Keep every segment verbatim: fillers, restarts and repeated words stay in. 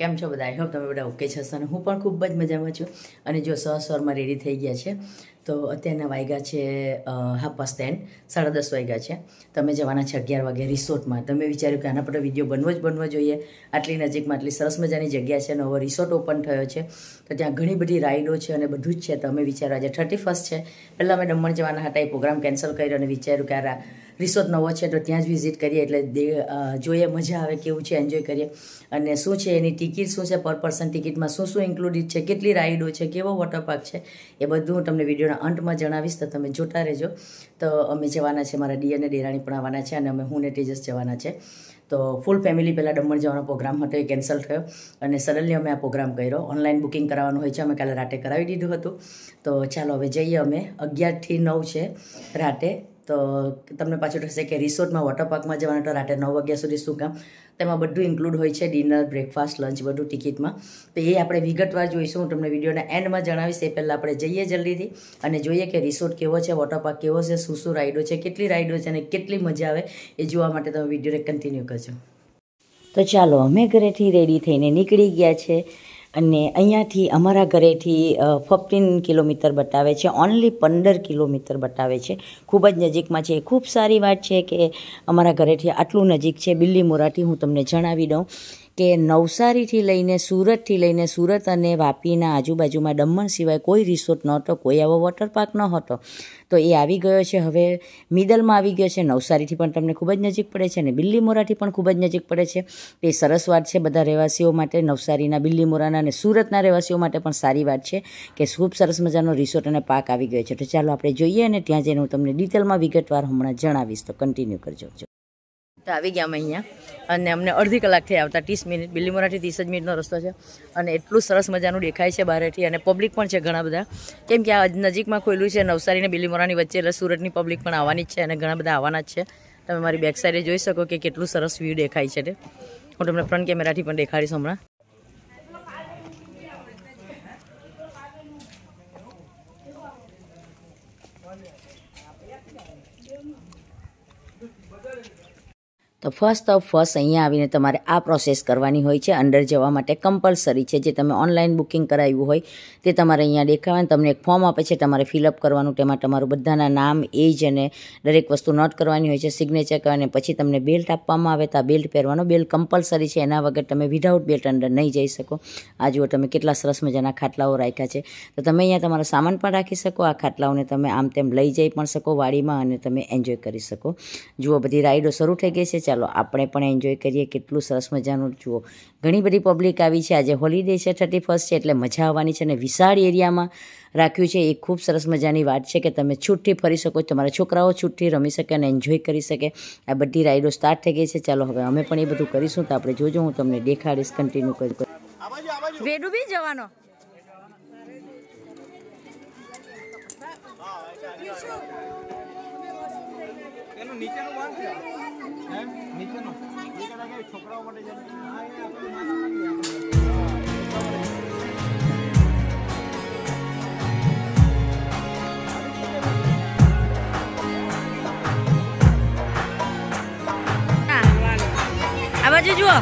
કેમ છો બધા? આઈ હોપ તમે બધા ઓકે છો અને હું પણ ખૂબ જ મજામાં છું. અને જો સવારમાં રેડી થઈ ગયા છે તો અત્યારના વાગ્યા છે હાફ પાસ્ટ ટેન, સાડા દસ વાગ્યા છે. તમે જવાના છે અગિયાર વાગે રિસોર્ટમાં. તમે વિચાર્યું કે આના પર વિડીયો બનવો જ બનવો જોઈએ. આટલી નજીકમાં આટલી સરસ મજાની જગ્યા છે, નવો રિસોર્ટ ઓપન થયો છે તો ત્યાં ઘણી બધી રાઈડો છે અને બધું જ છે. તો અમે વિચાર્યું આજે થર્ટી ફર્સ્ટ છે, પહેલાં અમે દમણ જવાના હતા, એ પ્રોગ્રામ કેન્સલ કર્યો અને વિચાર્યું કે આ રિસોર્ટ નવો છે તો ત્યાં જ વિઝિટ કરીએ, એટલે દે જોઈએ, મજા આવે, કેવું છે, એન્જોય કરીએ. અને શું છે એની ટિકિટ, શું છે પર પર્સન ટિકિટમાં શું શું ઇન્ક્લુડિડ છે, કેટલી રાઈડો છે, કેવો વોટર પાર્ક છે, એ બધું હું તમને વિડીયોના અંતમાં જણાવીશ, તો તમે જોતા રહેજો. તો અમે જવાના છે, મારા ડી અને દેરાણી પણ આવવાના છે અને અમે હું ને તેજસ જવાના છે. તો ફૂલ ફેમિલી પહેલાં દમણ જવાનો પ્રોગ્રામ હતો, એ કેન્સલ થયો અને સડનલી અમે આ પ્રોગ્રામ કર્યો. ઓનલાઈન બુકિંગ કરાવવાનું હોય છે, અમે કાલે રાતે કરાવી દીધું હતું. તો ચાલો હવે જઈએ. અમે અગિયારથી નવ છે રાતે. તો તમને પાછું થશે કે રિસોર્ટમાં વોટર પાર્કમાં જવાના તો રાતે નવ વાગ્યા સુધી શું કામ? તેમાં બધું ઇન્ક્લુડ હોય છે, ડિનર, બ્રેકફાસ્ટ, લંચ, બધું ટિકિટમાં. તો એ આપણે વિગતવાર જોઈશું, હું તમને વિડીયોના એન્ડમાં જણાવીશ. એ પહેલાં આપણે જઈએ જલ્દીથી અને જોઈએ કે રિસોર્ટ કેવો છે, વોટર પાર્ક કેવો છે, શું શું રાઈડો છે, કેટલી રાઈડો છે અને કેટલી મજા આવે, એ જોવા માટે તમે વિડીયોને કન્ટિન્યુ કરજો. તો ચાલો, અમે ઘરેથી રેડી થઈને નીકળી ગયા છે અને અહીંયાથી અમારા ઘરેથી ફિફ્ટીન કિલોમીટર બતાવે છે, ઓનલી પંદર કિલોમીટર બતાવે છે, ખૂબ જ નજીકમાં છે. ખૂબ સારી વાત છે કે અમારા ઘરેથી આટલું નજીક છે. બિલીમોરાથી હું તમને જણાવી દઉં કે નવસારીથી લઈને સુરતથી લઈને સુરત અને વાપીના આજુબાજુમાં દમણ સિવાય કોઈ રિસોર્ટ નહોતો, કોઈ આવો વોટર પાર્ક ન હતો. તો એ આવી ગયો છે, હવે મિડલમાં આવી ગયો છે. નવસારીથી પણ તમને ખૂબ જ નજીક પડે છે અને બિલીમોરાથી પણ ખૂબ જ નજીક પડે છે. એ સરસ વાત છે બધા રહેવાસીઓ માટે, નવસારીના, બિલીમોરાના અને સુરતના રહેવાસીઓ માટે પણ સારી વાત છે કે ખૂબ સરસ મજાનો રિસોર્ટ અને પાર્ક આવી ગયો છે. તો ચાલો આપણે જોઈએ અને ત્યાં જઈને હું તમને ડિટેલમાં વિગતવાર હમણાં જણાવીશ, તો કન્ટિન્યુ કરજો. તો આવી ગયા અમે અહીંયા અને અમને અડધી કલાક થઈ આવતા, ત્રીસ મિનિટ, બિલીમોરાથી ત્રીસ જ મિનિટનો રસ્તો છે અને એટલું સરસ મજાનું દેખાય છે બહારેથી અને પબ્લિક પણ છે ઘણા બધા, કેમ કે આ નજીકમાં ખોલ્યું છે નવસારી અને બિલીમોરાની વચ્ચે, એટલે સુરતની પબ્લિક પણ આવવાની જ છે અને ઘણા બધા આવવાના જ છે. તમે મારી બેક સાઈડે જોઈ શકો કે કેટલું સરસ વ્યૂ દેખાય છે. તે હું તમને ફ્રન્ટ કેમેરાથી પણ દેખાડીશ હમણાં. તો ફર્સ્ટ ઓફ ફર્સ્ટ અહીંયા આવીને તમારે આ પ્રોસેસ કરવાની હોય છે. અંદર જવા માટે કમ્પલસરી છે, જે તમે ઓનલાઈન બુકિંગ કરાવ્યું હોય તે તમારે અહીંયા દેખાવે. તમને એક ફોર્મ આપે છે, તમારે ફિલઅપ કરવાનું. તેમાં તમારું બધાના નામ, એજ અને દરેક વસ્તુ નોટ કરવાની હોય છે, સિગ્નેચર કરવાની. પછી તમને બેલ્ટ આપવામાં આવે તો આ બેલ્ટ પહેરવાનો. બેલ્ટ કમ્પલસરી છે, એના વગર તમે વિધાઉટ બેલ્ટ અંદર નહીં જઈ શકો. આ જુઓ તમે કેટલા સરસ મજાના ખાટલાઓ રાખ્યા છે. તો તમે અહીંયા તમારો સામાન પણ રાખી શકો. આ ખાટલાઓને તમે આમ તેમ લઈ જઈ પણ શકો વાડીમાં અને તમે એન્જોય કરી શકો. જુઓ બધી રાઈડો શરૂ થઈ ગઈ છે. ચાલો આપણે પણ એન્જોય કરીએ. કેટલું સરસ મજાનું જુઓ, ઘણી બધી પબ્લિક આવી છે. આજે હોલિડે છે, થર્ટી ફર્સ્ટ છે, એટલે મજા આવવાની છે અને વિશાળ એરિયામાં રાખ્યું છે. એ ખૂબ સરસ મજાની વાત છે કે તમે છૂટથી ફરી શકો, તમારા છોકરાઓ છૂટથી રમી શકે અને એન્જોય કરી શકે. આ બધી રાઈડો સ્ટાર્ટ થઈ ગઈ છે. ચાલો હવે અમે પણ એ બધું કરીશું. તો આપણે જોજો, હું તમને દેખાડીશ, કન્ટિન્યુ કરી. વેડુ બી જવાનો નીચેનું બાંધ છે, હે નીચેનું નીચે લાગે છોકરાઓ માટે જાય. હા એ આપણે આ બાજુ જુઓ.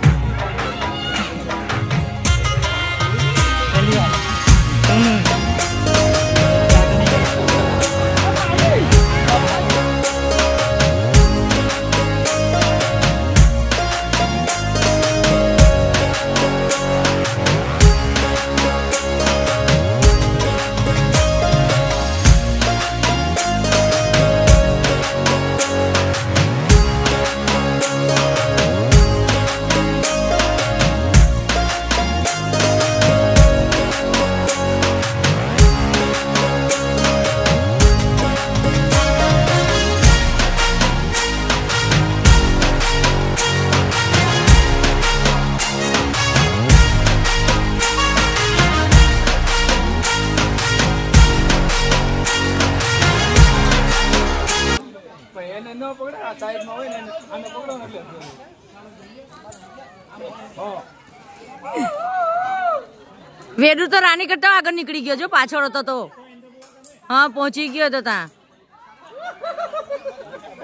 વેડુ તો રાની કરતા આગળ નીકળી ગયો, જો પાછળ હતો તો. હા પહોંચી ગયો તો ત્યાં.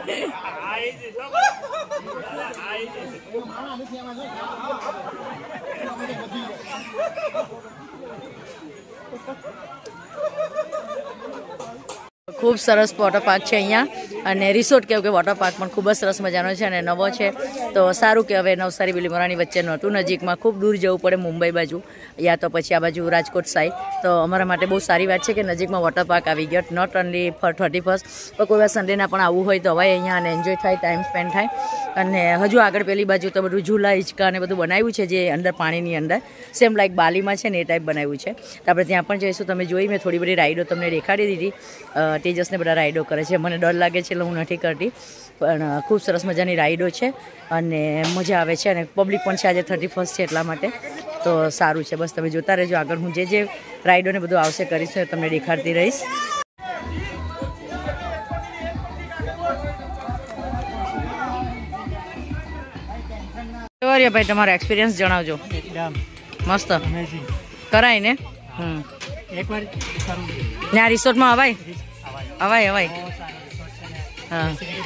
ખૂબ સરસ વોટર પાર્ક છે અહીંયા અને રિસોર્ટ કહેવું કે વોટર પાર્ક પણ ખૂબ જ સરસ મજાનો છે અને નવો છે તો સારું કે હવે નવસારી બિલીમોરાની વચ્ચે નહોતું નજીકમાં ખૂબ દૂર જવું પડે મુંબઈ બાજુ યા તો પછી આ બાજુ રાજકોટ સાઈડ તો અમારા માટે બહુ સારી વાત છે કે નજીકમાં વોટર પાર્ક આવી ગયો not only for thirty first પણ કોઈ વાર સન્ડેના પણ આવવું હોય તો અવાય અહીંયા અને એન્જોય થાય ટાઈમ સ્પેન્ડ થાય અને હજુ આગળ પેલી બાજુ તો બધું ઝૂલા હિંચકા અને બધું બનાવ્યું છે જે અંદર પાણીની અંદર સેમ લાઈક બાલીમાં છે ને એ ટાઈપ બનાવ્યું છે તો આપણે ત્યાં પણ જઈશું તમે જોઈ મેં થોડી બધી રાઈડો તમને દેખાડી દીધી તેજસને બધા રાઈડો કરે છે મને ડર લાગે છે એટલે હું નથી કરતી પણ ખૂબ સરસ મજાની રાઈડો છે અને મજા આવે છે અને પબ્લિક પણ છે આજે થર્ટી ફર્સ્ટ છે એટલા માટે તો સારું છે બસ તમે જોતા રહેજો આગળ હું જે જે રાઈડો ને બધું આવશે કરીશું તમને દેખાડતી રહીશ ભાઈ તમારો એક્સપિરિયન્સ જણાવજો મસ્ત કરાય ને હમ ને આ રિસોર્ટમાં અવાય અવાય અવાય હા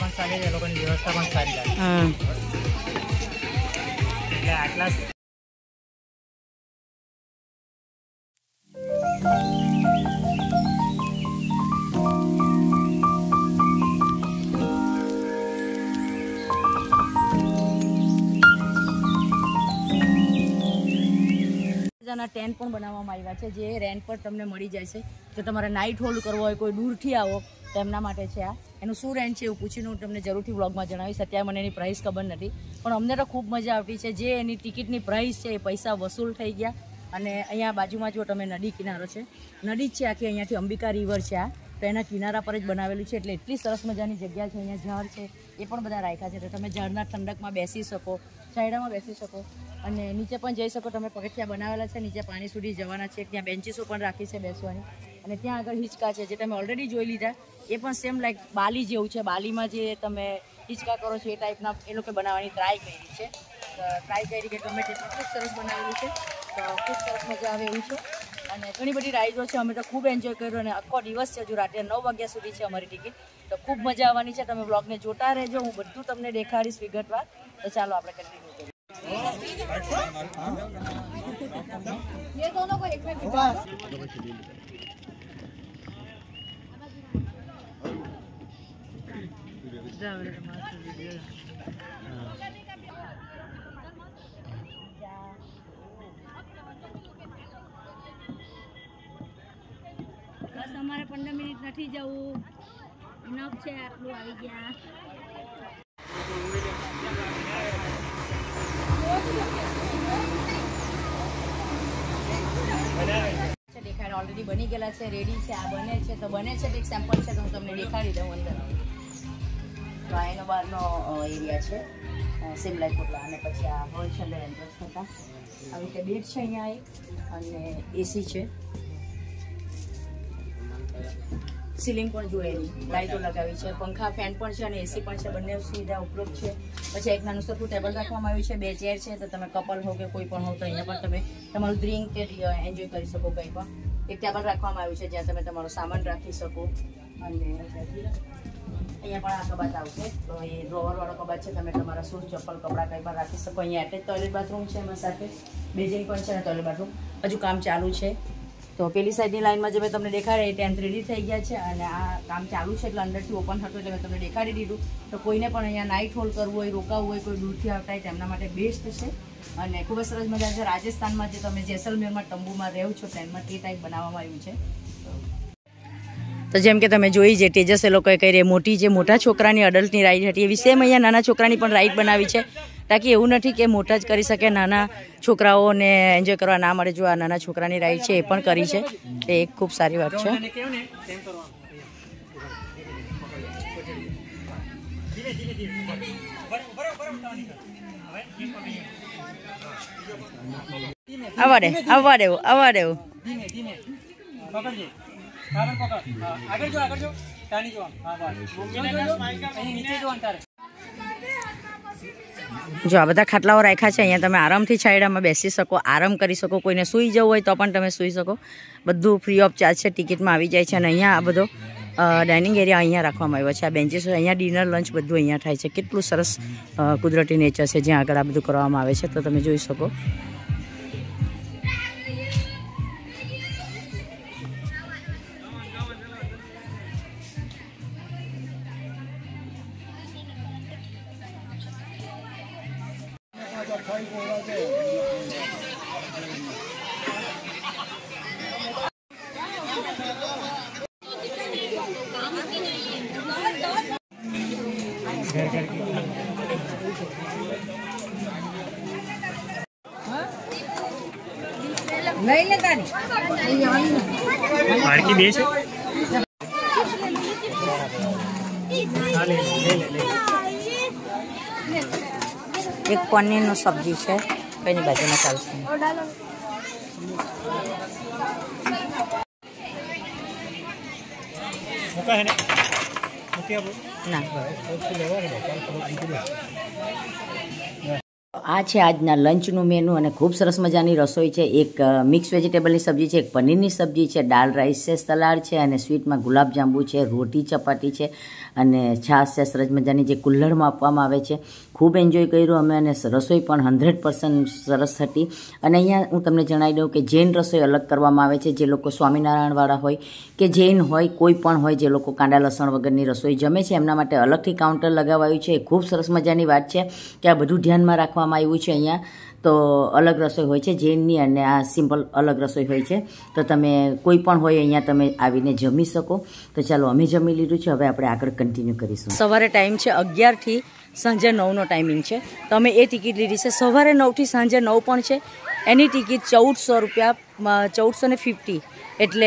ટેન્ટ પણ બનાવવામાં આવ્યા છે જે રેન્ટ પર તમને મળી જાય છે જો તમારે નાઇટ હોલ્ડ કરવો હોય કોઈ દૂરથી આવો તો એમના માટે છે આ એનું શું રેન્ટ છે એવું પૂછીને હું તમને જરૂરથી વ્લોગમાં જણાવીશ અત્યારે મને એની પ્રાઇસ ખબર નથી પણ અમને તો ખૂબ મજા આવતી છે જે એની ટિકિટની પ્રાઇસ છે એ પૈસા વસૂલ થઈ ગયા અને અહીંયા બાજુમાં જો તમે નદી કિનારો છે નદી જ છે આખી અહીંયાથી અંબિકા રિવર છે આ તો એના કિનારા પર જ બનાવેલું છે એટલે એટલી સરસ મજાની જગ્યા છે અહીંયા ઝાડ છે એ પણ બધા રાખ્યા છે તો તમે ઝાડના ઠંડકમાં બેસી શકો છાંયડામાં બેસી શકો અને નીચે પણ જઈ શકો તમે પગથિયા બનાવેલા છે નીચે પાણી સુધી જવાના છે ત્યાં બેન્ચીસો પણ રાખી છે બેસવાની અને ત્યાં આગળ હિંચકા છે જે તમે ઓલરેડી જોઈ લીધા એ પણ સેમ લાઈક બાલી જેવું છે બાલીમાં જે તમે હિંચકા કરો છો એ ટાઈપના એ લોકો બનાવવાની ટ્રાય કરી છે ટ્રાય કરી કે ગમે તે ખૂબ સરસ બનાવેલું છે તો ખૂબ સરસ મજા આવે એવું છે અને ઘણી બધી રાઈડો છે અમે તો ખૂબ એન્જોય કર્યું અને આખો દિવસ છે હજુ રાત્રે નવ વાગ્યા સુધી છે અમારી ટિકિટ તો ખૂબ મજા આવવાની છે તમે બ્લોગને જોતા રહેજો હું બધું તમને દેખાડીશ વિગતવાર તો ચાલો આપણે કન્ટિન્યુ કરીએ ये दोनों को एक में बिठा बस हमारे पंद्रह मिनट નથી જવું ઇનફ છે આટલું આવી ગયા દેખાડ ઓલરેડી બની ગયેલા છે રેડી છે આ બને છે તો બને છે એક સેમ્પલ છે તો હું તમને દેખાડી દઉં અંદર તો આ એનો બહારનો એરિયા છે સેમ લાઈક પોટલા અને પછી આ હોલ છે અંદર એન્ટ્રન્સ થતા આવી રીતે બેડ છે અહીંયા એક અને એસી છે સીલિંગ પણ જોયેલી લાઇટો લગાવી છે પંખા ફેન પણ છે અને એસી પણ છે બંને સુવિધા ઉપલબ્ધ છે પછી એક નાનું સરખું ટેબલ રાખવામાં આવ્યું છે બે ચેર છે તો તમે કપલ હો કે કોઈ પણ હો તો અહીંયા પણ તમે તમારું ડ્રિંક કે એન્જોય કરી શકો કંઈ પણ એક ટેબલ રાખવામાં આવ્યું છે જ્યાં તમે તમારો સામાન રાખી શકો અને અહીંયા પણ આ કબાટ આવશે તો એ ડ્રોવર વાળો કબાટ છે તમે તમારા શૂઝ ચપ્પલ કપડાં કંઈ પણ રાખી શકો અહીંયા એટેચ ટોયલેટ બાથરૂમ છે એમાં સાથે બેઝિંગ પણ છે અને ટોયલેટ બાથરૂમ હજુ કામ ચાલુ છે તો પેલી સાઈડની લાઈનમાં જે મેં તમને દેખાડે એ ટેન્ટ રેડી થઈ ગયા છે અને આ કામ ચાલુ છે એટલે અંદરથી ઓપન થતું એટલે મેં તમને દેખાડી દીધું તો કોઈને પણ અહીંયા નાઇટ હોલ્ડ કરવું હોય રોકાવવું હોય કોઈ દૂરથી આવતા હોય તેમના માટે બેસ્ટ છે અને ખૂબ જ સરસ મજા છે રાજસ્થાનમાં જે તમે જેસલમેરમાં તંબુમાં રહો છો ટ્રેનમાં તે ટાઈપ બનાવવામાં આવ્યું છે તો જેમ કે તમે જોઈ જે તેજસ એ લોકોએ કહી રહી મોટી જે મોટા છોકરાની અડલ્ટની રાઈડ હતી એવી સેમ અહીંયા નાના છોકરાની પણ રાઈડ બનાવી છે તાકી એવું નથી કે મોટા જ કરી શકે નાના છોકરાઓને એન્જોય કરવા ના મળે જો આ નાના છોકરાની રાઈડ છે એ પણ કરી છે તે એક ખૂબ સારી વાત છે આવવા દે આવવા દેવું આવવા દેવું જો આ બધા ખાટલાઓ રાખ્યા છે અહીંયા તમે આરામથી છાયડામાં બેસી શકો આરામ કરી શકો કોઈને સૂઈ જવું હોય તો પણ તમે સૂઈ શકો બધું ફ્રી ઓફ ચાર્જ છે ટિકિટમાં આવી જાય છે અને અહીંયા આ બધો ડાઇનિંગ એરિયા અહીંયા રાખવામાં આવ્યો છે. આ બેન્ચીસ અહીંયા ડિનર લંચ બધું અહીંયા થાય છે. કેટલું સરસ કુદરતી નેચર છે જ્યાં આગળ આ બધું કરવામાં આવે છે, તો તમે જોઈ શકો. લઈ લે તારી માર્કી બે છે. એક પનીરનું સબ્જી છે, કઈની બાજુમાં ચાલશે. મૂકા હે ને મૂકી આપો ના, આ છે આજના લંચનું મેનુ અને ખૂબ સરસ મજાની રસોઈ છે. એક મિક્સ વેજીટેબલની સબ્જી છે, એક પનીરની સબ્જી છે, દાળ રાઈસ છે, સલાડ છે અને સ્વીટમાં ગુલાબજાંબુ છે, રોટી ચપાટી છે અને છાશ છે સરસ મજાની જે કુલ્હડમાં આપવામાં આવે છે. ખૂબ એન્જોય કર્યું અમે અને રસોઈ પણ હંડ્રેડ પર્સન્ટ સરસ હતી. અને અહીંયા હું તમને જણાવી દઉં કે જૈન રસોઈ અલગ કરવામાં આવે છે. જે લોકો સ્વામિનારાયણવાળા હોય કે જૈન હોય, કોઈ પણ હોય, જે લોકો કાંદા લસણ વગરની રસોઈ જમે છે એમના માટે અલગથી કાઉન્ટર લગાવાયું છે. ખૂબ સરસ મજાની વાત છે કે આ બધું ધ્યાનમાં રાખવામાં આવ્યું છે. અહીંયા તો અલગ રસોઈ હોય છે જૈનની અને આ સિમ્પલ અલગ રસોઈ હોય છે. તો તમે કોઈ પણ હોય અહીંયા તમે આવીને જમી શકો. તો ચાલો અમે જમી લીધું છે, હવે આપણે આગળ કન્ટિન્યુ કરીશું. સવારે ટાઈમ છે અગિયારથી સાંજે નવનો ટાઈમિંગ છે. તો અમે એ ટિકિટ લીધી છે. સવારે નવથી સાંજે નવ પણ છે. એની ટિકિટ ચૌદસો રૂપિયા ચૌદસો ને ફિફ્ટી એટલે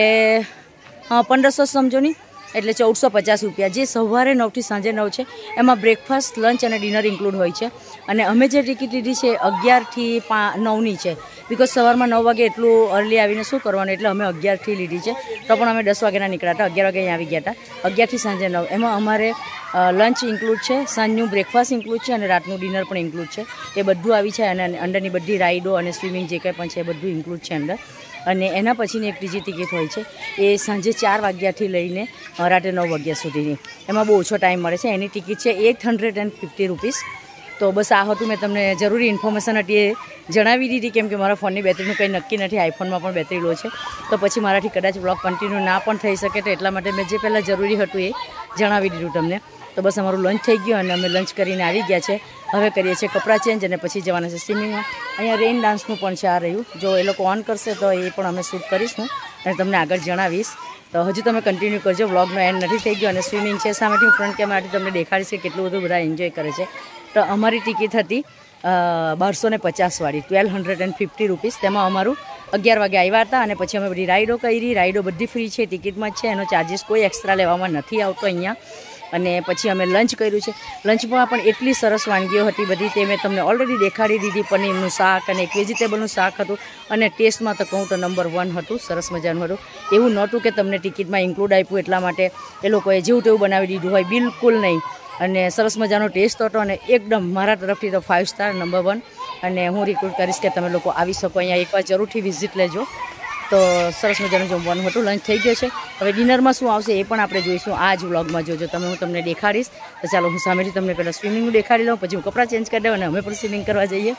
પંદરસો સમજો નહીં, એટલે ચૌદસો પચાસ રૂપિયા. જે સવારે નવથી સાંજે નવ છે એમાં બ્રેકફાસ્ટ, લંચ અને ડિનર ઇન્ક્લુડ હોય છે. અને અમે જે ટિકિટ લીધી છે અગિયારથી પા નવની છે. બિકોઝ સવારમાં નવ વાગે એટલું અર્લી આવીને શું કરવાનું, એટલે અમે અગિયારથી લીધી છે. તો પણ અમે દસ વાગ્યાના નીકળ્યા હતા, અગિયાર વાગે અહીંયા આવી ગયા હતા. અગિયારથી સાંજે નવ એમાં અમારે લંચ ઇન્ક્લુડ છે, સાંજનું બ્રેકફાસ્ટ ઇન્ક્લુડ છે અને રાતનું ડિનર પણ ઇન્ક્લુડ છે. એ બધું આવી છે અને અંદરની બધી રાઇડો અને સ્વિમિંગ જે કંઈ પણ છે એ બધું ઇન્ક્લુડ છે અંદર. અને એના પછીની એક ત્રીજી ટિકિટ હોય છે એ સાંજે ચાર વાગ્યાથી લઈને રાતે નવ વાગ્યા સુધીની. એમાં બહુ ઓછો ટાઈમ મળે છે. એની ટિકિટ છે eight hundred and fifty rupees. તો બસ આ હતું, મેં તમને જરૂરી ઇન્ફોર્મેશન હતી એ જણાવી દીધી, કેમ કે મારા ફોનની બેટરીનું કંઈ નક્કી નથી. આઈફોનમાં પણ બેટરી લો છે, તો પછી મારાથી કદાચ બ્લોગ કન્ટિન્યુ ના પણ થઈ શકે. તો એટલા માટે મેં જે પહેલાં જરૂરી હતું એ જણાવી દીધું તમને. તો બસ અમારું લંચ થઈ ગયું અને અમે લંચ કરીને આવી ગયા છે. હવે કરીએ છીએ કપડાં ચેન્જ અને પછી જવાના છે સ્વિમિંગમાં. અહીંયા રેઇન ડાન્સનું પણ છે આ રહ્યું. જો એ લોકો ઓન કરશે તો એ પણ અમે શૂટ કરીશું અને તમને આગળ જણાવીશ. તો હજુ તમે કન્ટિન્યુ કરજો, વ્લોગનો એન્ડ નથી થઈ ગયો. અને સ્વિમિંગ છે સામેથી હું ફ્રન્ટ કેમેરાથી તમને દેખાડીશ કે કેટલું બધું બધા એન્જોય કરે છે. તો અમારી ટિકિટ હતી બારસો ને પચાસવાળી, twelve hundred and fifty rupees. તેમાં અમારું અગિયાર વાગે આવ્યા હતા અને પછી અમે બધી રાઇડો કરી. રાઇડો બધી ફ્રી છે, ટિકિટમાં જ છે, એનો ચાર્જિસ કોઈ એક્સ્ટ્રા લેવામાં નથી આવતો અહીંયા. અને પછી અમે લંચ કર્યું છે. લંચમાં પણ એટલી સરસ વાનગીઓ હતી બધી, તે મેં તમને ઓલરેડી દેખાડી દીધી. પનીરનું શાક અને એક વેજીટેબલનું શાક હતું અને ટેસ્ટમાં તો કહું તો નંબર વન હતું, સરસ મજાનું હતું. એવું નહોતું કે તમને ટિકિટમાં ઇન્ક્લુડ આપ્યું એટલા માટે એ લોકોએ જેવું તેવું બનાવી દીધું હોય, બિલકુલ નહીં. અને સરસ મજાનો ટેસ્ટ હતો અને એકદમ મારા તરફથી તો ફાઇવ સ્ટાર નંબર વન. અને હું રિક્વેસ્ટ કરીશ કે તમે લોકો આવી શકો અહીંયા, એકવાર જરૂરથી વિઝિટ લેજો. તો સરસ મજાનું જમવાનું હતું. લંચ થઈ ગયો છે. હવે ડિનરમાં શું આવશે એ પણ આપણે જોઈશું. આ જ વ્લોગમાં જોજો તમે, હું તમને દેખાડીશ. તો ચાલો હું સામેથી તમને પહેલાં સ્વિમિંગનું દેખાડી લઉં, પછી હું કપડાં ચેન્જ કરી દઉં અને અમે પણ સ્વિમિંગ કરવા જઈએ.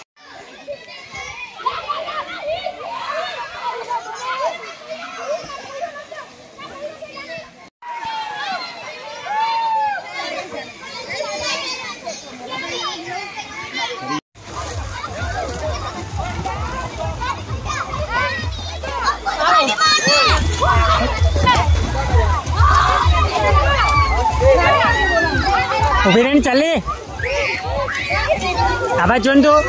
ઉભી રહીને ચાલે આવાજ જોન તો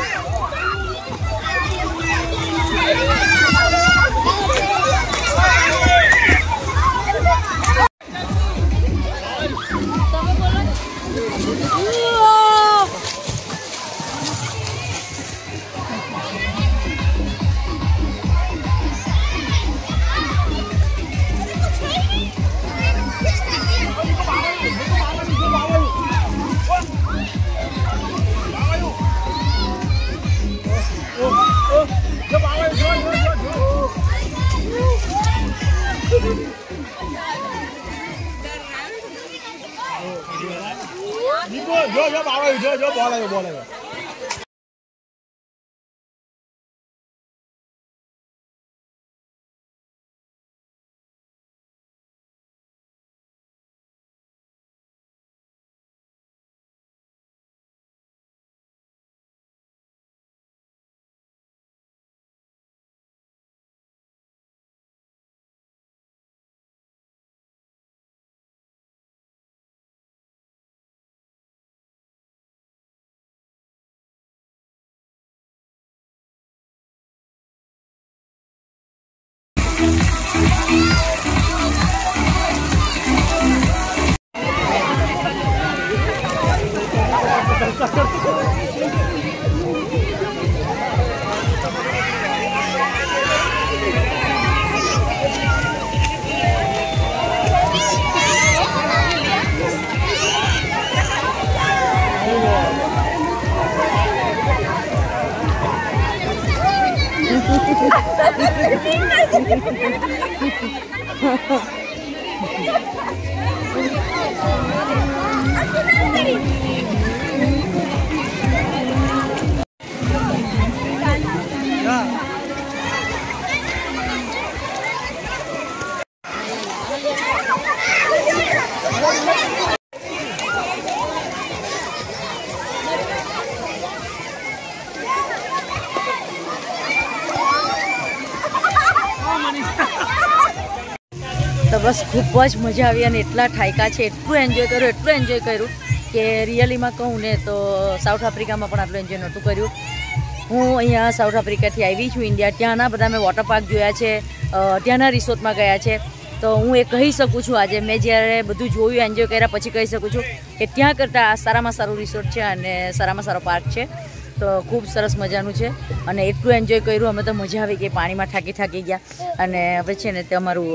જો જો આવે જો જો બોલ આવ્યો બોલ આવ્યો તો બસ ખૂબ જ મજા આવી અને એટલા ઠાયકા છે, એટલું એન્જોય કર્યું એટલું એન્જોય કર્યું કે રિયલીમાં કહું ને તો સાઉથ આફ્રિકામાં પણ આટલું એન્જોય નહોતું કર્યું. હું અહીંયા સાઉથ આફ્રિકાથી આવી છું ઇન્ડિયા. ત્યાંના બધા મેં વોટર પાર્ક જોયા છે, ત્યાંના રિસોર્ટમાં ગયા છે. તો હું એ કહી શકું છું આજે મેં જ્યારે બધું જોયું એન્જોય કર્યા પછી કહી શકું છું કે ત્યાં કરતાં આ સારામાં સારું રિસોર્ટ છે અને સારામાં સારો પાર્ક છે. તો ખૂબ સરસ મજાનું છે અને એટલું એન્જોય કર્યું. અમે તો મજા આવી ગઈ, પાણીમાં થાકી થાકી ગયા. અને હવે છે ને તે અમારું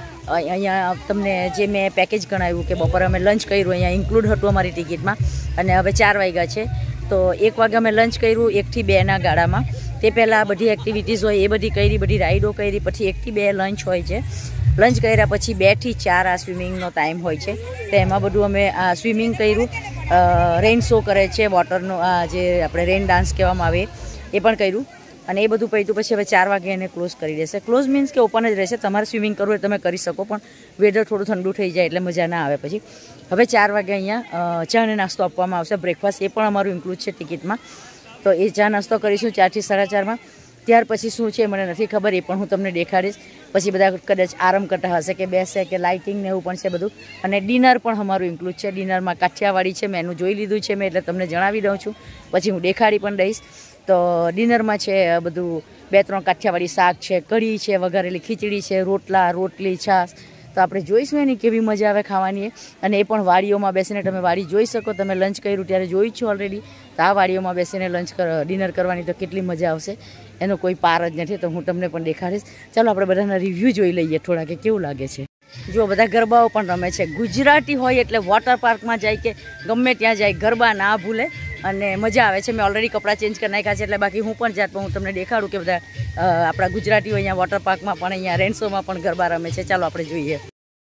અહીંયા તમને જે મેં પેકેજ ગણાવ્યું કે બપોરે અમે લંચ કર્યું, અહીંયા ઇન્ક્લુડ હતું અમારી ટિકિટમાં. અને હવે ચાર વાગ્યા છે તો એક વાગે અમે લંચ કર્યું એકથી બેના ગાળામાં. તે પહેલાં બધી એક્ટિવિટીઝ હોય એ બધી કરી, બધી રાઈડો કરી, પછી એકથી બે લંચ હોય છે. લંચ કર્યા પછી બેથી ચાર આ સ્વિમિંગનો ટાઈમ હોય છે. તો એમાં બધું અમે આ સ્વિમિંગ કર્યું, રેઇન શો કરે છે, વોટરનો આ જે આપણે રેઇન ડાન્સ કહેવામાં આવે એ પણ કર્યું. અને એ બધું પૈતું પછી હવે ચાર વાગે એને ક્લોઝ કરી દેશે. ક્લોઝ મીન્સ કે ઓપન જ રહેશે. તમારે સ્વિમિંગ કરવું હોય તમે કરી શકો, પણ વેધર થોડું ઠંડુ થઈ જાય એટલે મજા ના આવે. પછી હવે ચાર વાગે અહીંયા ચા અને નાસ્તો આપવામાં આવશે, બ્રેકફાસ્ટ એ પણ અમારું ઇન્ક્લુડ છે ટિકિટમાં. તો એ ચા નાસ્તો કરીશું ચારથી સાડા ચારમાં. ત્યાર પછી શું છે મને નથી ખબર, એ પણ હું તમને દેખાડીશ. પછી બધા કદાચ આરામ કરતા હશે કે બેસે કે લાઇટિંગ ને એવું પણ છે બધું. અને ડિનર પણ અમારું ઇન્ક્લુડ છે. ડિનરમાં કાઠિયાવાડી છે, મેં એનું જોઈ લીધું છે મેં, એટલે તમને જણાવી દઉં છું. પછી હું દેખાડી પણ દઈશ. તો ડિનરમાં છે બધું બે ત્રણ કાઠિયાવાડી શાક છે, કઢી છે, વઘારેલી ખીચડી છે, રોટલા, રોટલી, છાશ. તો આપણે જોઈશું એની કેવી મજા આવે ખાવાની. અને એ પણ વાડીઓમાં બેસીને તમે વાડી જોઈ શકો. તમે લંચ કર્યું ત્યારે જોઈ છો ઓલરેડી. તો આ વાડીઓમાં બેસીને લંચ ડિનર કરવાની તો કેટલી મજા આવશે એનો કોઈ પાર જ નથી. તો હું તમને પણ દેખાડીશ. ચાલો આપણે બધાના રિવ્યૂ જોઈ લઈએ થોડા કે કેવું લાગે છે. જો બધા ગરબાઓ પણ રમે છે. ગુજરાતી હોય એટલે વોટર પાર્કમાં જાય કે ગમે ત્યાં જાય ગરબા ના ભૂલે અને મજા આવે છે. મેં ઓલરેડી કપડાં ચેન્જ કરી નાખ્યા છે એટલે બાકી હું પણ જાત હું તમને દેખાડું કે બધા આપણા ગુજરાતીઓ અહીંયા વોટર પાર્કમાં પણ અહીંયા રેન શોમાં પણ ગરબા રમે છે. ચાલો આપણે જોઈએ.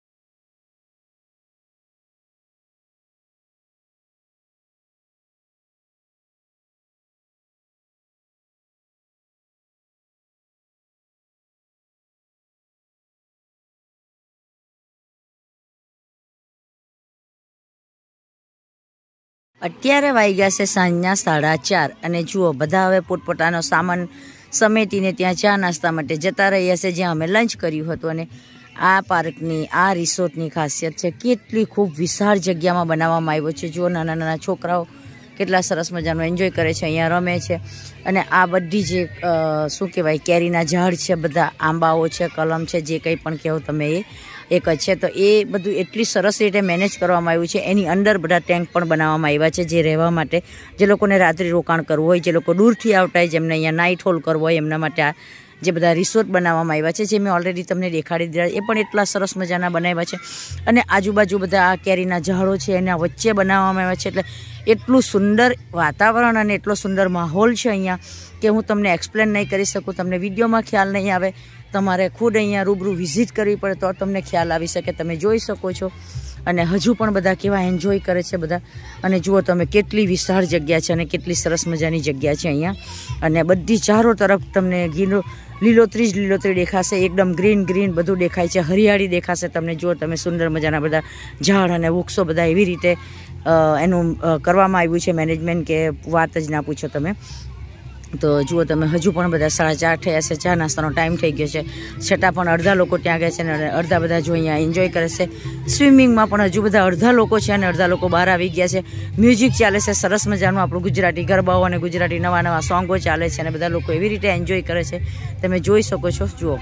અત્યારે વાગ્યા છે સાંજના સાડા ચાર અને જુઓ બધા હવે પોતપોતાનો સામાન સમેટીને ત્યાં ચા નાસ્તા માટે જતા રહ્યા છે જ્યાં અમે લંચ કર્યું હતું. અને આ પાર્કની આ રિસોર્ટની ખાસિયત છે કેટલી ખૂબ વિશાળ જગ્યામાં બનાવવામાં આવ્યો છે. જુઓ નાના નાના છોકરાઓ કેટલા સરસ મજાનું એન્જોય કરે છે, અહીંયા રમે છે. અને આ બધી જે શું કહેવાય કેરીના ઝાડ છે, બધા આંબાઓ છે, કલમ છે, જે કંઈ પણ કહો તમે એ એક જ છે. તો એ બધું એટલી સરસ રીતે મેનેજ કરવામાં આવ્યું છે. એની અંદર બધા ટેન્ક પણ બનાવવામાં આવ્યા છે જે રહેવા માટે, જે લોકોને રાત્રિ રોકાણ કરવું હોય, જે લોકો દૂરથી આવતા હોય, જેમને અહીંયા નાઇટ હોલ કરવો હોય એમના માટે આ જે બધા રિસોર્ટ બનાવવામાં આવ્યા છે, જે મેં ઓલરેડી તમને દેખાડી દીધા. એ પણ એટલા સરસ મજાના બનાવ્યા છે. અને આજુબાજુ બધા આ કેરીના ઝાડો છે એના વચ્ચે બનાવવામાં આવ્યા છે. એટલે એટલું સુંદર વાતાવરણ અને એટલો સુંદર માહોલ છે અહીંયા કે હું તમને એક્સપ્લેન નહીં કરી શકું. તમને વિડીયોમાં ખ્યાલ નહીં આવે, તમારે ખુદ અહીંયા રૂબરૂ વિઝિટ કરવી પડે તો તમને ખ્યાલ આવી શકે. તમે જોઈ શકો છો અને હજુ પણ બધા કેવા એન્જોય કરે છે બધા. અને જુઓ તમે કેટલી વિશાળ જગ્યા છે અને કેટલી સરસ મજાની જગ્યા છે અહીંયા. અને બધી ચારો તરફ તમને ગીલો લીલોતરી જ લીલોતરી દેખાશે, એકદમ ગ્રીન ગ્રીન બધું દેખાય છે, હરિયાળી દેખાશે તમને. જુઓ તમે સુંદર મજાના બધા ઝાડ અને વૃક્ષો બધા એવી રીતે એનું કરવામાં આવ્યું છે મેનેજમેન્ટ કે વાત જ ના પૂછો તમે. તો જુઓ તમે હજુ પણ બધા સાડા ચાર થયા છે, ચા નાસ્તાનો ટાઈમ થઈ ગયો છે, છતાં પણ અડધા લોકો ત્યાં ગયા છે અને અડધા બધા જો અહીંયા એન્જોય કરે છે. સ્વિમિંગમાં પણ હજુ બધા અડધા લોકો છે અને અડધા લોકો બહાર આવી ગયા છે. મ્યુઝિક ચાલે છે સરસ મજાનું, આપણું ગુજરાતી ગરબાઓ અને ગુજરાતી નવા નવા સોંગો ચાલે છે અને બધા લોકો એવી રીતે એન્જોય કરે છે તમે જોઈ શકો છો. જુઓ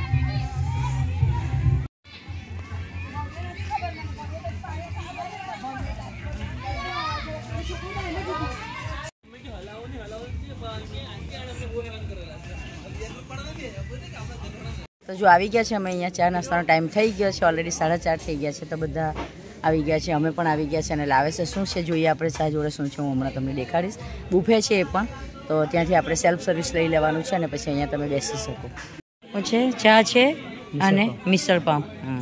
તો જો આવી ગયા છે અમે અહીંયા, ચા નાસ્તાનો ટાઈમ થઈ ગયો છે, ઓલરેડી સાડા ચાર થઈ ગયા છે. તો બધા આવી ગયા છે, અમે પણ આવી ગયા છે અને લાવે છે શું છે જોઈએ આપણે ચા જોડે શું છે હું હમણાં તમને દેખાડીશ. બુફે છે એ પણ, તો ત્યાંથી આપણે સેલ્ફ સર્વિસ લઈ લેવાનું છે અને પછી અહીંયા તમે બેસી શકો. શું છે? ચા છે અને મિસળ પાવ. હા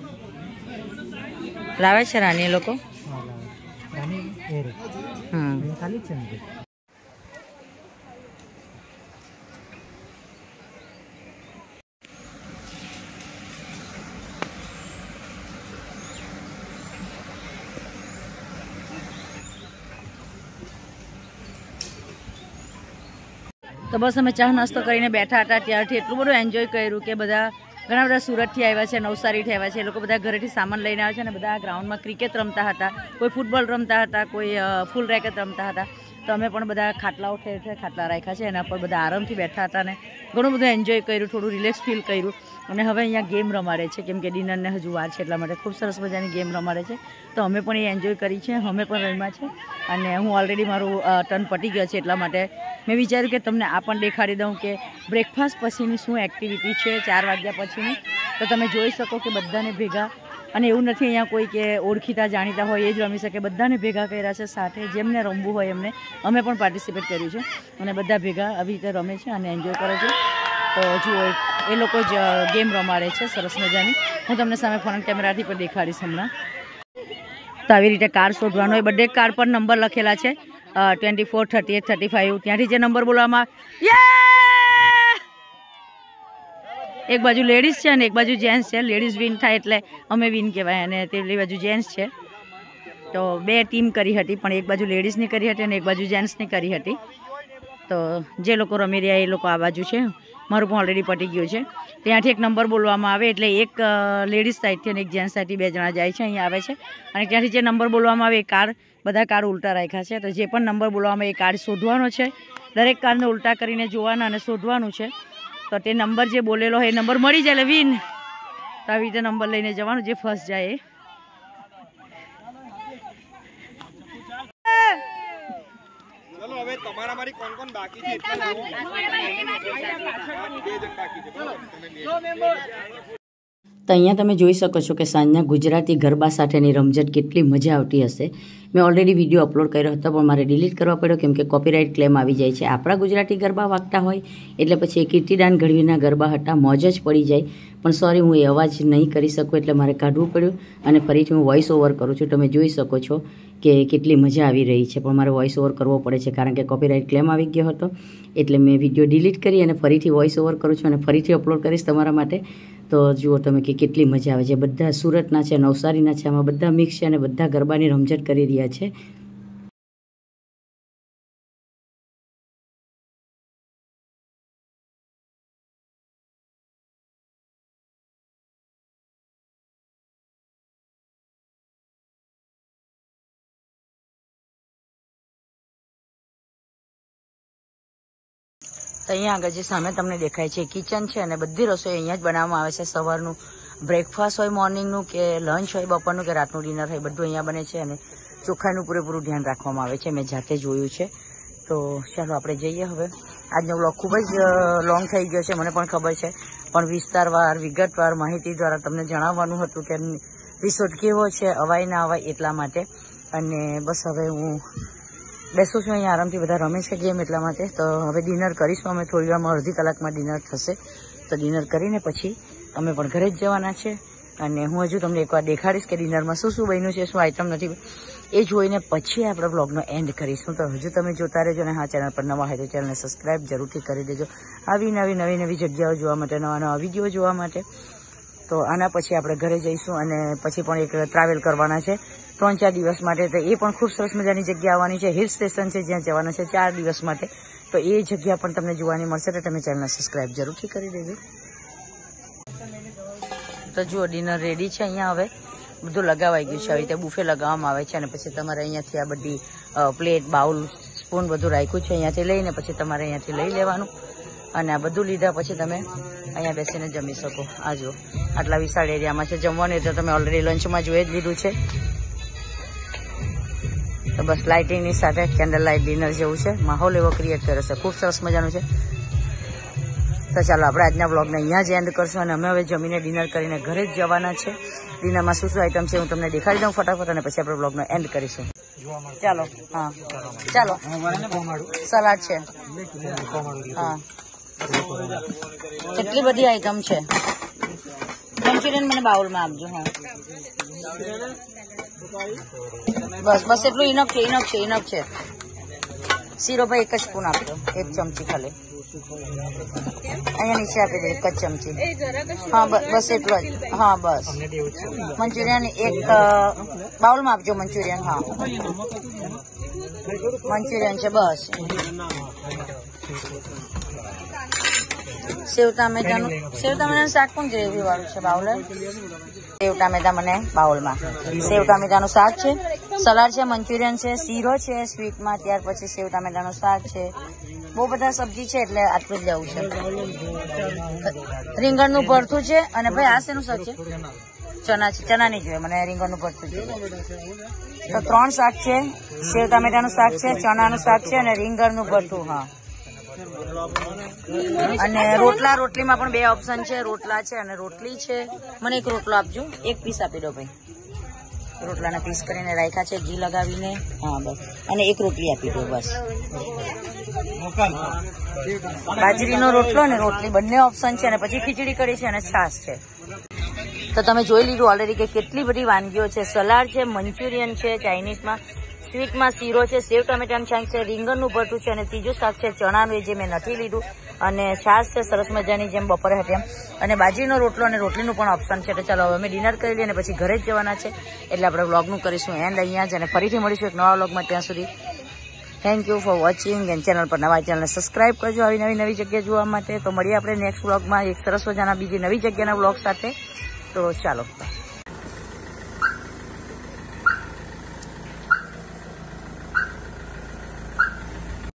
લાવે છે રાની એ લોકો. હમ તો બસ અમે ચા નાસ્તો કરીને બેઠા હતા ત્યારથી એટલું બધું એન્જોય કર્યું કે બધા ઘણા બધા સુરતથી આવ્યા છે, નવસારીથી આવ્યા છે, એ લોકો બધા ઘરેથી સામાન લઈને આવ્યા છે અને બધા ગ્રાઉન્ડમાં ક્રિકેટ રમતા હતા, કોઈ ફૂટબોલ રમતા હતા, કોઈ ફૂલ રેકેટ રમતા હતા. તો અમે પણ બધા ખાટલાઓ ઠેર ઠેર ખાટલા રાખ્યા છે, એના પર બધા આરામથી બેઠા હતા અને ઘણું બધું એન્જોય કર્યું, થોડું રિલેક્સ ફીલ કર્યું. અને હવે અહીંયા ગેમ રમાડે છે કેમ કે ડિનરને હજુ વાર છે એટલા માટે ખૂબ સરસ મજાની ગેમ રમાડે છે. તો અમે પણ એ એન્જોય કરી છે, અમે પણ રમ્યા છે અને હું ઓલરેડી મારું ટર્ન પતી ગયો છે એટલા માટે મેં વિચાર્યું કે તમને આ પણ દેખાડી દઉં કે બ્રેકફાસ્ટ પછીની શું એક્ટિવિટી છે ચાર વાગ્યા પછીની. તો તમે જોઈ શકો કે બધાને ભેગા, અને એવું નથી અહીંયા કોઈ કે ઓળખીતા જાણીતા હોય એ જ રમી શકે, બધાને ભેગા કર્યા છે સાથે, જેમને રમવું હોય એમને. અમે પણ પાર્ટિસિપેટ કર્યું છે અને બધા ભેગા આવી રીતે રમે છે અને એન્જોય કરે છે. તો જુઓ એ લોકો જ ગેમ રમાડે છે સરસ મજાની. હું તમને સામે ફ્રન્ટ કેમેરાથી પણ દેખાડીશ હમણાં. તો આવી રીતે કાર શોધવાનો હોય, બધે કાર પર નંબર લખેલા છે twenty four thirty eight thirty five. ત્યાંથી જે નંબર બોલવામાં એક બાજુ લેડીઝ છે અને એક બાજુ જેન્ટ્સ છે. લેડીઝ વિન થાય એટલે અમે વિન કહેવાય અને પેલી બાજુ જેન્ટ્સ છે. તો બે ટીમ કરી હતી પણ એક બાજુ લેડીઝની કરી હતી અને એક બાજુ જેન્ટ્સની કરી હતી. તો જે લોકો રમી રહ્યા એ લોકો આ બાજુ છે. મારું પણ ઓલરેડી પતી ગયું છે. ત્યાંથી એક નંબર બોલવામાં આવે એટલે એક લેડીઝ સાઈડથી અને એક જેન્ટ્સ સાઈડથી બે જણા જાય છે, અહીંયા આવે છે અને ત્યાંથી જે નંબર બોલવામાં આવે એ કાર્ડ, બધા કાર્ડ ઉલટા રાખ્યા છે. તો જે પણ નંબર બોલવામાં આવે એ કાર્ડ શોધવાનો છે, દરેક કાર્ડને ઉલટા કરીને જોવાના અને શોધવાનું છે. તો તે નંબર જે બોલેલો હોય એ નંબર મળી જાય એટલે વિન. તો આવી રીતે નંબર લઈને જવાનું, જે ફર્સ્ટ જાય એ. ચલો હવે તમારા મારી કોણ કોણ બાકી છે એટલા બે જણ બાકી છે. બરાબર તો અહીંયા તમે જોઈ શકો છો કે સાંજના ગુજરાતી ગરબા સાથેની રમઝટ કેટલી મજા આવતી હશે. મેં ઓલરેડી વિડીયો અપલોડ કર્યો હતો પણ મારે ડિલીટ કરવા પડ્યો કેમ કે કોપીરાઇટ ક્લેમ આવી જાય છે. આપણા ગુજરાતી ગરબા વાગતા હોય એટલે પછી એ કીર્તિદાન ગઢવીના ગરબા હતા, મોજ જ પડી જાય. પણ સોરી હું એ અવાજ નહીં કરી શકું એટલે મારે કાઢવું પડ્યું અને ફરીથી હું વોઇસ ઓવર કરું છું. તમે જોઈ શકો છો કે કેટલી મજા આવી રહી છે પણ મારે વોઇસ ઓવર કરવો પડે છે કારણ કે કોપીરાઇટ ક્લેમ આવી ગયો હતો. એટલે મેં વિડીયો ડિલીટ કરી અને ફરીથી વોઇસ ઓવર કરું છું અને ફરીથી અપલોડ કરીશ તમારા માટે. તો જુઓ તમે કે કેટલી મજા આવે છે. બધા સુરતના છે, નવસારીના છે, આમાં બધા મિક્સ છે અને બધા ગરબાની રમઝટ કરી રહ્યા છે. તો અહીંયા આગળ જે સામે તમને દેખાય છે કિચન છે અને બધી રસોઈ અહીંયા જ બનાવવામાં આવે છે. સવારનું બ્રેકફાસ્ટ હોય, મોર્નિંગનું કે લંચ હોય, બપોરનું કે રાતનું ડિનર હોય, બધું અહીંયા બને છે અને ચોખ્ખાઈનું પૂરેપૂરું ધ્યાન રાખવામાં આવે છે. મેં જાતે જોયું છે. તો ચાલો આપણે જઈએ હવે. આજનો બ્લોગ ખૂબ જ લોંગ થઈ ગયો છે મને પણ ખબર છે, પણ વિસ્તારવાર વિગતવાર માહિતી દ્વારા તમને જણાવવાનું હતું કે રિસોર્ટ કેવો છે, અવાય ના અવાય એટલા માટે. અને બસ હવે હું બેસું છું અહીંયા આરામથી, બધા રમે છે ગેમ એટલા માટે. તો હવે ડિનર કરીશું અમે થોડી વારમાં, અડધી કલાકમાં ડિનર થશે. તો ડિનર કરીને પછી અમે પણ ઘરે જ જવાના છે અને હું હજુ તમને એકવાર દેખાડીશ કે ડિનરમાં શું શું બન્યું છે, શું આઈટમ નથી, એ જોઈને પછી આપણે બ્લોગનો એન્ડ કરીશું. તો હજુ તમે જોતા રહેજો અને હા ચેનલ પર નવા હોય તો ચેનલને સબસ્ક્રાઈબ જરૂરથી કરી દેજો આવી નવી નવી નવી જગ્યાઓ જોવા માટે, નવા નવા વિડીયો જોવા માટે. તો આના પછી આપણે ઘરે જઈશું અને પછી પણ એક ટ્રાવેલ કરવાના છે ત્રણ ચાર દિવસ માટે. તો એ પણ ખૂબ સરસ મજાની જગ્યા આવવાની છે, હિલ સ્ટેશન છે જ્યાં જવાના છે ચાર દિવસ માટે. તો એ જગ્યા પણ તમને જોવાની મળશે, તો તમે ચેનલને સબસ્ક્રાઈબ જરૂરથી કરી દેજો. તો જુઓ ડિનર રેડી છે. અહીંયા હવે બધું લગાવાઈ ગયું છે, આવી રીતે બુફે લગાવવામાં આવે છે અને પછી તમારે અહીંયાથી આ બધી પ્લેટ, બાઉલ, સ્પૂન બધું રાખ્યું છે અહીંયાથી લઈને પછી તમારે અહીંયાથી લઈ લેવાનું અને આ બધું લીધા પછી તમે અહીંયા બેસીને જમી શકો. આ જુઓ આટલા વિશાળ એરિયામાં છે જમવાનું, તો તમે ઓલરેડી લંચમાં જોઈ જ લીધું છે. તો બસ લાઇટિંગની સાથે કેન્ડલ લાઇટ ડિનર જેવું છે, માહોલ એવો ક્રિએટ કરે છે, ખૂબ સરસ મજાનું છે. તો ચાલો આપણે આજના બ્લોગને અહીંયા જ એન્ડ કરશું અને અમે હવે જમીને ડિનર કરીને ઘરે જ જવાના છે. ડિનરમાં શું શું આઈટમ છે હું તમને દેખાડી દઉં ફટાફટ અને પછી આપણે બ્લોગનો એન્ડ કરીશું. ચાલો હા ચાલો સલાડ છે, હા કેટલી બધી આઈટમ છે. મંચુરિયન મને બાઉલમાં આપજો. હા બસ બસ એટલું ઇનફ છે, ઇનફ છે, ઇનફ છે. શીરો ભાઈ એક જ સ્પૂન આપજો, એક ચમચી ખાલી અહીંયા નીચે આપી દે, એક જ ચમચી. હા બસ એટલું જ. હા બસ મંચુરિયન એક બાઉલમાં આપજો. મંચુરિયન હા મંચુરિયન છે બસ. સેવ ટામેટાનું સેવ ટામેટાનું શાક પણ ગ્રેવી વાળું છે બાઉલ. સેવ ટામેટા મને બાઉલમાં. સેવ ટામેટાનું શાક છે, સલાડ છે, મંચુરિયન છે, શીરો છે સ્વીટમાં, ત્યાર પછી સેવ ટામેટાનું શાક છે. બહુ બધા સબ્જી છે એટલે આટલું જ લેવું છે. રીંગણનું ભરથું છે અને ભાઈ આ શેનું શાક છે? ચના છે. ચના નહીં જોઈએ મને, રીંગણનું ભરથું જોઈએ. તો ત્રણ શાક છે, સેવ ટામેટાનું શાક છે, ચણાનું શાક છે અને રીંગણનું ભરથું. હા અને રોટલા, રોટલીમાં પણ બે ઓપ્શન છે, રોટલા છે અને રોટલી છે. મને એક રોટલો આપજો, એક પીસ આપી દો ભાઈ. રોટલાના પીસ કરીને રાખ્યા છે ઘી લગાવીને. હા બસ અને એક રોટલી આપી દો બસ. બાજરીનો રોટલો ને રોટલી બંને ઓપ્શન છે અને પછી ખીચડી કઢી છે અને છાશ છે. તો તમે જોઈ લીધું ઓલરેડી કે કેટલી બધી વાનગીઓ છે. સલાડ છે, મંચુરિયન છે, ચાઇનીઝમાં, સ્વીટમાં શીરો છે, સેવ ટમેટાનું શાક છે, રીંગણનું ભરથું છે અને ત્રીજું શાક છે ચણાનું, એ જે મેં નથી લીધું, અને છાશ છે સરસ મજાની જેમ બપોરે હતી એમ, અને બાજરીનો રોટલો અને રોટલીનું પણ ઓપ્શન છે. તો ચાલો હવે અમે ડિનર કરી લઈએ અને પછી ઘરે જ જવાના છે એટલે આપણે વ્લોગનું કરીશું એન્ડ અહીંયા જ અને ફરીથી મળીશું એક નવા વ્લોગમાં. ત્યાં સુધી thank you for watching and channel પર નવા ચેનલને સબસ્ક્રાઈબ કરજો આવી નવી નવી જગ્યા જોવા માટે. તો મળીએ આપણે નેક્સ્ટ વ્લોગમાં એક સરસ મજાના બીજી નવી જગ્યાના વ્લોગ સાથે. તો ચાલો.